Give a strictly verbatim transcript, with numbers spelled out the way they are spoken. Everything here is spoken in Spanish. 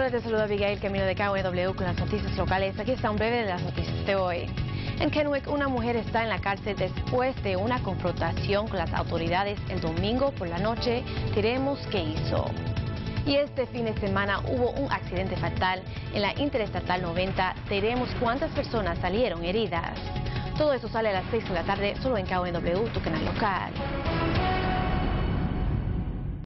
Hola, te saluda Abigail Camino de K W con las noticias locales. Aquí está un breve de las noticias de hoy. En Kennewick, una mujer está en la cárcel después de una confrontación con las autoridades el domingo por la noche. Diremos qué hizo. Y este fin de semana hubo un accidente fatal en la Interestatal noventa. Diremos cuántas personas salieron heridas. Todo eso sale a las seis de la tarde solo en K W, tu canal local.